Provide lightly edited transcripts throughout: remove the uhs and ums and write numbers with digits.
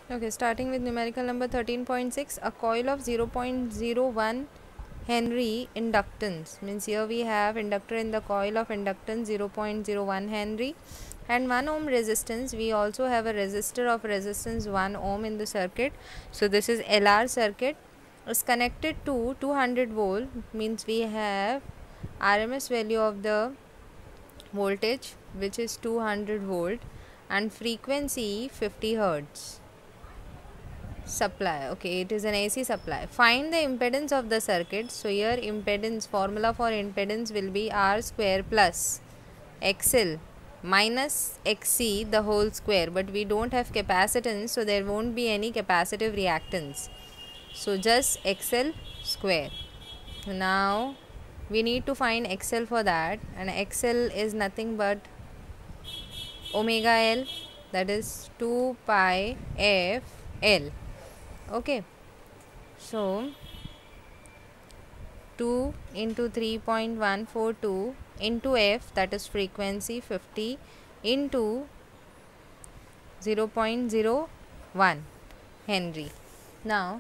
Okay, starting with numerical number 13.6, a coil of 0.01 Henry inductance. Means here we have inductor in the coil of inductance 0.01 Henry and 1 ohm resistance. We also have a resistor of resistance 1 ohm in the circuit. So this is LR circuit. Is connected to 200 volt. Means we have RMS value of the voltage which is 200 volt and frequency 50 hertz. Supply, okay, it is an AC supply. Find the impedance of the circuit. So here impedance, formula for impedance will be R square plus XL minus XC the whole square, but we don't have capacitance, so there won't be any capacitive reactance, so just XL square. Now we need to find XL for that, and XL is nothing but omega L, that is 2 pi f L. Okay, so 2 into 3.142 into f, that is frequency 50, into 0.01 Henry. Now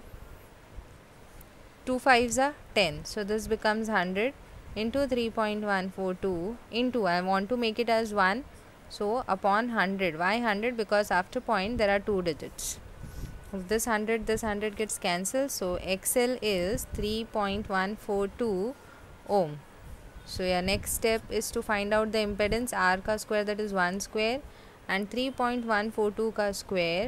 2 5s are 10, so this becomes 100 into 3.142 into, I want to make it as 1, so upon 100. Why 100? Because after point there are 2 digits. If this 100 gets cancelled, so XL is 3.142 ohm. So your next step is to find out the impedance R ka square, that is 1 square, and 3.142 ka square.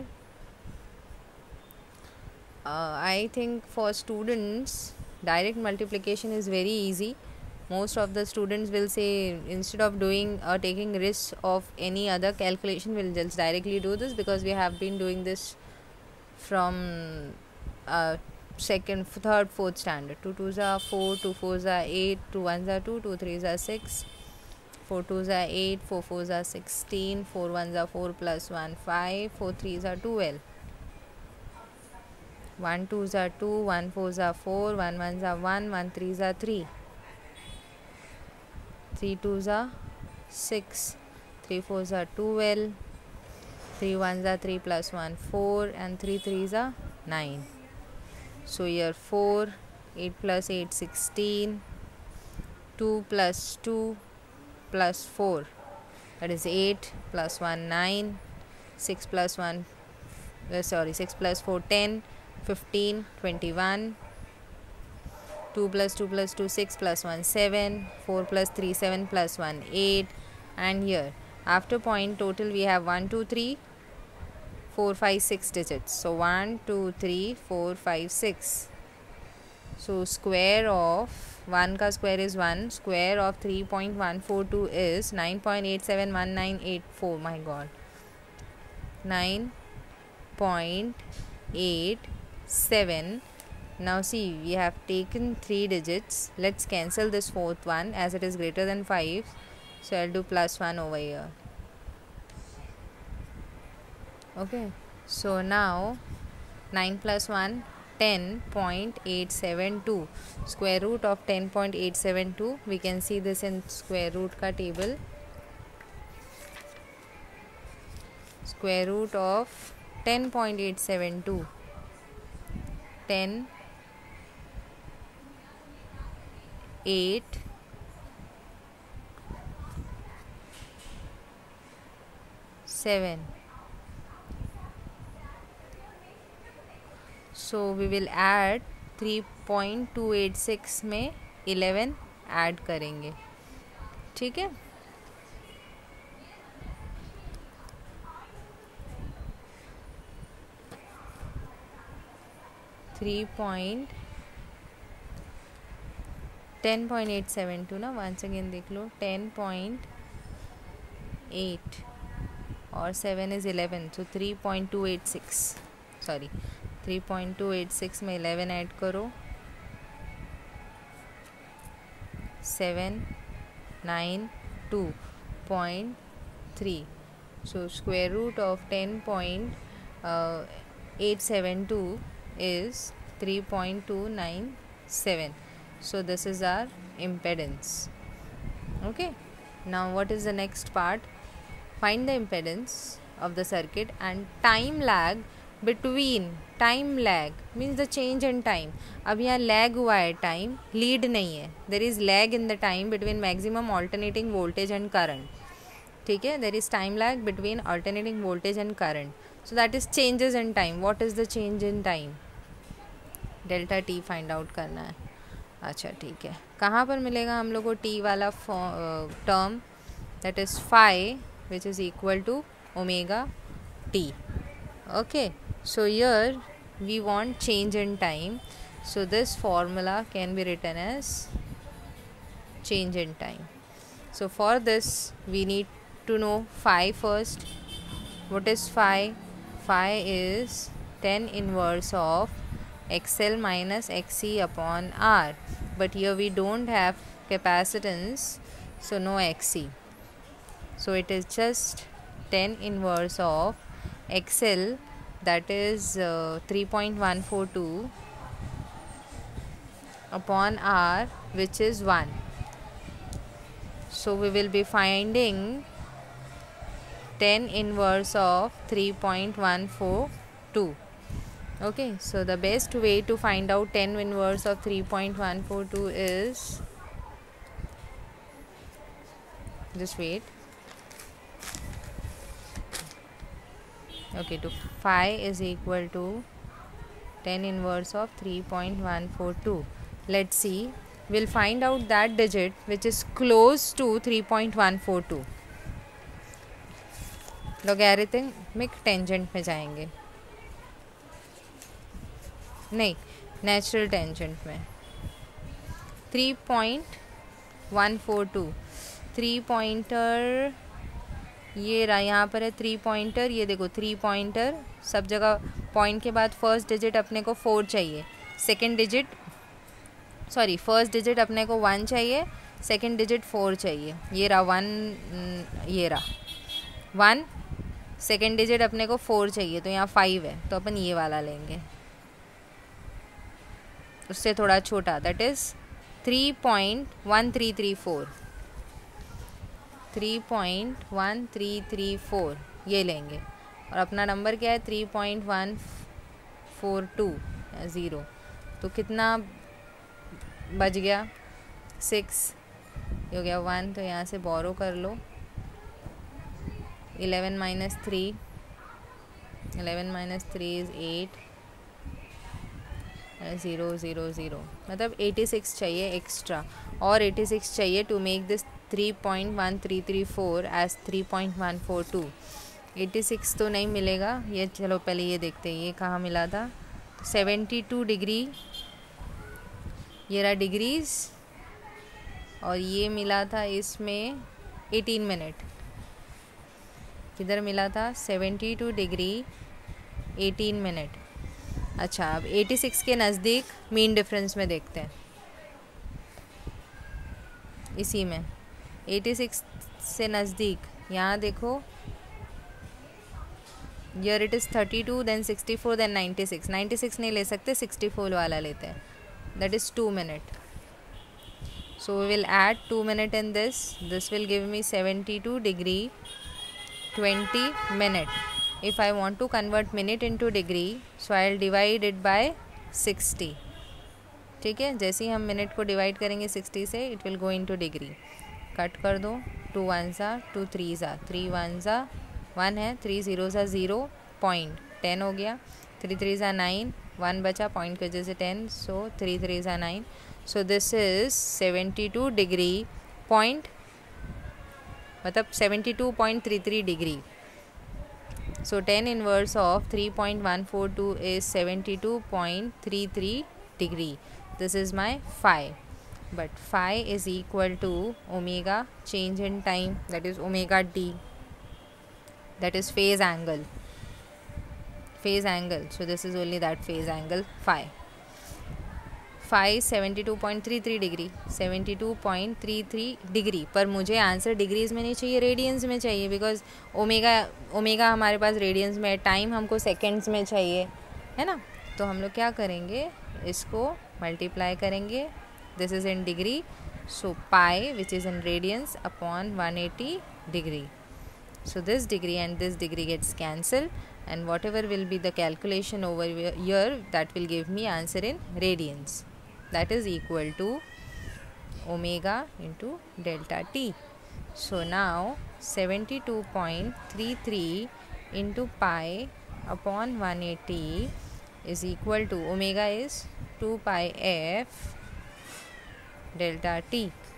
I think for students direct multiplication is very easy. Most of the students will say, instead of doing or taking risks of any other calculation, we'll just directly do this, because we have been doing this from second, third, fourth standard. 2 2s are 4, 2 4s are 8, 2 1s are 2, 2 3s are 6, 4 2s are 8, 4 4s are 16, 4 1s are 4 plus 1 5, 4 3s are 12, 1 2s are 2, 1 4s are 4, 1 1s are 1, 1 3s are 3, 3 2s are 6, 3 4s are 12, 3 1s are 3 plus 1 4, and 3 3s are 9. So here 4, 8 plus 8 16, 2 plus 2 plus 4, that is 8, plus 1 9, 6 plus 1 6 plus 4 10, 15 21, 2 plus 2 plus 2 6 plus 1 7, 4 plus 3 7 plus 1 8, and here after point total we have 1 2 3 4 5 6 digits. So 1 2 3 4 5 6. So square of 1 ka square is 1, square of 3.142 is 9.871984. My god, 9.87. Now see, we have taken 3 digits. Let's cancel this fourth one as it is greater than 5. So I'll do plus 1 over here. Okay, so now 9 plus 1, 10.872. Square root of 10.872. We can see this in square root ka table. Square root of 10.872. 10 8 7. So we will add 3.286 में 11 add करेंगे. ठीक है, 10.872 ना, once again देख लो, 10.8 और 7 is 11, so 3.286, sorry 3.286 में 11 add करो, 792.3. So square root of 10.872 is 3.297. So this is our impedance. Okay, now what is the next part? Find the impedance of the circuit and time lag between time lag means the change in time. अब यहाँ lag हुआ है time, lead नहीं है. There is lag in the time between maximum alternating voltage and current. ठीक है, there is time lag between alternating voltage and current. So that is changes in time. What is the change in time? Delta T find out करना है. अच्छा ठीक है, कहाँ पर मिलेगा हम लोग को टी वाला term? That is phi which is equal to omega T. Okay, so here we want change in time, so this formula can be written as change in time. So for this we need to know phi first. What is phi? Phi is tan inverse of XL minus XC upon R, but here we don't have capacitance, so no XC, so it is just tan inverse of XL, that is 3.142 upon R, which is 1. So we will be finding tan inverse of 3.142. Okay, so the best way to find out tan inverse of 3.142 is, just wait. Okay, to phi is equal to tan inverse of 3.142. Let's see, we'll find out that digit which is close to 3.142. Logarithmic tangent में जाएंगे, नहीं natural tangent में. 3.142 3 pointer ये रहा, यहाँ पर है 3 pointer. ये देखो 3 पॉइंटर, सब जगह पॉइंट के बाद फर्स्ट डिजिट अपने को 4 चाहिए, सेकंड डिजिट फर्स्ट डिजिट अपने को 1 चाहिए, सेकंड डिजिट 4 चाहिए. ये रहा 1, ये रहा 1, सेकंड डिजिट अपने को 4 चाहिए, तो यहाँ 5 है, तो अपन ये वाला लेंगे, उससे थोड़ा छोटा, दैट इज़ 3.1334. 3.1334 ये लेंगे, और अपना नंबर क्या है 3.142 तो कितना बच गया 6 हो गया 1, तो यहाँ से बोरो कर लो. 11 minus 3 is 8, 0 0 0, मतलब 86 चाहिए एक्स्ट्रा, और 86 चाहिए टू मेक दिस 3.1334 as 3.142. 86 तो नहीं मिलेगा ये, चलो पहले ये देखते हैं ये कहाँ मिला था. 72 डिग्री, ये रहा डिग्रीज, और ये मिला था इसमें 18 मिनट. किधर मिला था? 72 डिग्री 18 मिनट. अच्छा, अब 86 के नज़दीक मीन डिफरेंस में देखते हैं, इसी में 86 से नज़दीक. यहाँ देखो, yeah it is 32, then 64, then 96. 96 नहीं ले सकते, 64 वाला लेते हैं, that is 2 minute. So we will add 2 minute in this will give me 72 degree 20 minute. If I want to convert minute into degree, so I'll divide it by 60. ठीक है, जैसे ही हम मिनट को डिवाइड करेंगे 60 से, it will go into degree. Cut कर दो, 2 1s 2 3s 3 1s 1 है, 3 0s 0, पॉइंट 10 हो गया. 3 3s 9, 1 बचा पॉइंट की वजह से 10, so 3 3s 9. So this is 72 degree point, मतलब 72.33 degree. So tan inverse of 3.142 is 72.33 degree. This is my phi. But phi is equal to omega change in time, that is omega d, that is phase angle. So this is only that phase angle phi. Phi 72.33 degree, 72.33 degree. पर मुझे answer degrees में नहीं चाहिए, radiance में चाहिए, because omega हमारे पास radiance में है, टाइम हमको सेकेंड्स में चाहिए, है ना. तो हम लोग क्या करेंगे, इसको मल्टीप्लाई करेंगे. This is in degree, so pi which is in radians upon 180 degree. So this degree and this degree gets cancelled. and whatever will be the calculation over here, that will give me answer in radians. That is equal to omega into delta t. So now 72.33 into pi upon 180 is equal to, omega is 2 pi f delta t.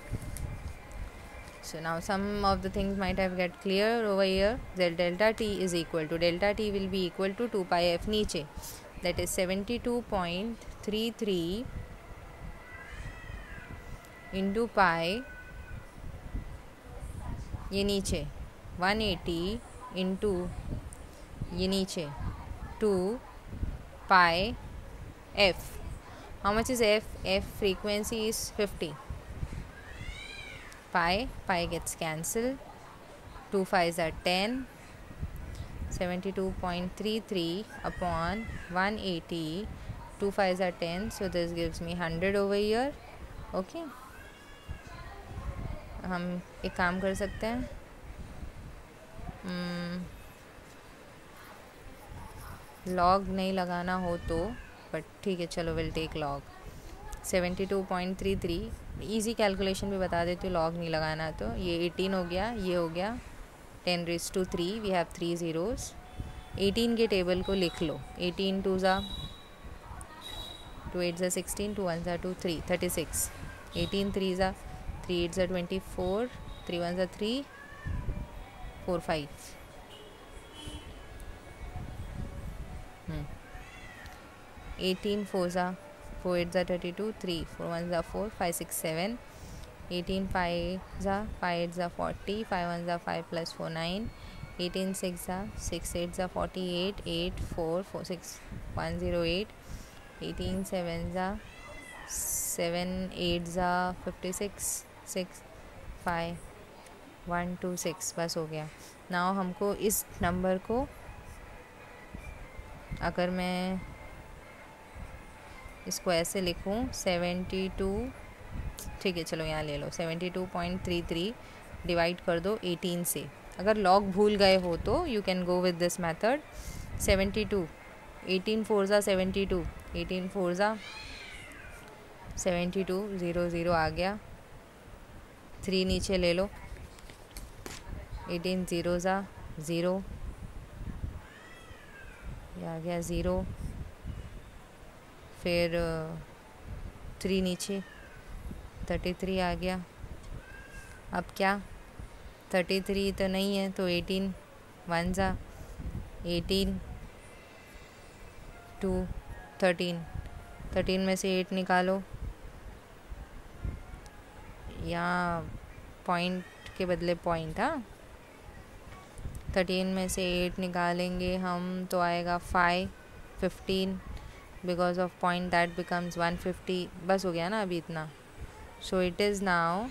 So now some of the things might have get clear over here. The delta t is equal to, delta t will be equal to 2 pi f नीचे, that is 72.33 into pi, ये नीचे 180 into ये नीचे 2 pi f. How much is f? F frequency is 50. Pi gets cancelled. 2 5s are 10. 72.33 upon 180. 2 5s are 10. So this gives me 100 over here. Okay. हम एक काम कर सकते हैं, लॉग नहीं लगाना हो तो, बट ठीक है चलो will take log. 72.33 easy calculation भी बता देती हूँ, लॉग नहीं लगाना. तो ये 18 हो गया, ये हो गया 10⁻3. We have 3 zeros. 18 के टेबल को लिख लो. 18 2 ज़ा 2 8 ज़ा 16, 2 1 ज़ा 2 3 36. 18 3 ज़ा 3 8 ज़ा 24, 3 1 ज़ा 3 4 5. 18 4 ज़ा 4 8 ज़ा 32, 3 4 1 ज़ा 4 5 6 7. 18 5 ज़ा 5 8 ज़ा 40, 5 1 ज़ा 5 + 4 9. 18 6 ज़ा 6 8 ज़ा 48, 8 4 4 6 108. 18 7 ज़ा 7 8 ज़ा 56, 6 5 1 2 6. बस हो गया. नाउ हमको इस नंबर को, अगर मैं इसको ऐसे लिखूँ 72, ठीक है चलो यहाँ ले लो, 72.33 डिवाइड कर दो 18 से. अगर लॉग भूल गए हो तो you can go with this method. 72 18 4 ज़ा 72, 18 4 ज़ा 72, 0 0 आ गया. 3 नीचे ले लो. 18 0 ज़ा 0, ये आ गया 0. फिर 3 नीचे 33 आ गया. अब क्या 33 तो नहीं है, तो 18 1 ज़ा 18 2 13. 13 में से 8 निकालो. यहाँ पॉइंट के बदले पॉइंट. हाँ 13 में से 8 निकालेंगे हम तो आएगा 5 15. Because of point that becomes 150. बस हो गया ना अभी इतना. So it is now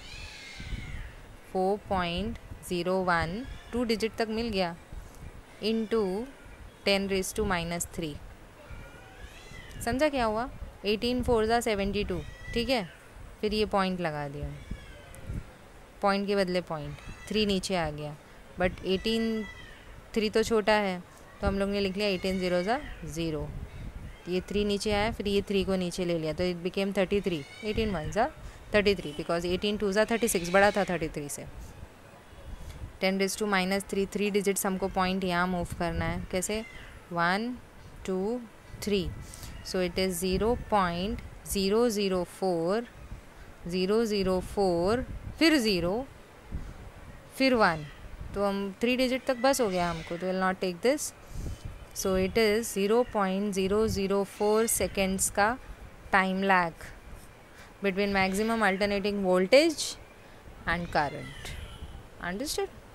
4.01, 2 digit तक मिल गया, इंटू 10⁻⁻3. समझा क्या हुआ? 18 4 ज़ा 72, ठीक है. फिर ये पॉइंट लगा दिया, पॉइंट के बदले पॉइंट. 3 नीचे आ गया, बट 18 3 तो छोटा है, तो हम लोग ने लिख लिया 18 0 ज़ा 0. ये 3 नीचे आया, फिर ये 3 को नीचे ले लिया, तो इट बिकेम 33. 18 1 ज़ा 33, बिकॉज 18 2 ज़ा 36 बड़ा था 33 से. 10⁻⁻3, 3 डिजिट्स हमको पॉइंट यहाँ मूव करना है. कैसे? 1 2 3. सो इट इज़ 0.004 004, फिर 0 फिर 1. तो हम 3 डिजिट तक बस हो गया हमको, तो will not take this. So it is 0.004 seconds का time lag between maximum alternating voltage and current. Understood?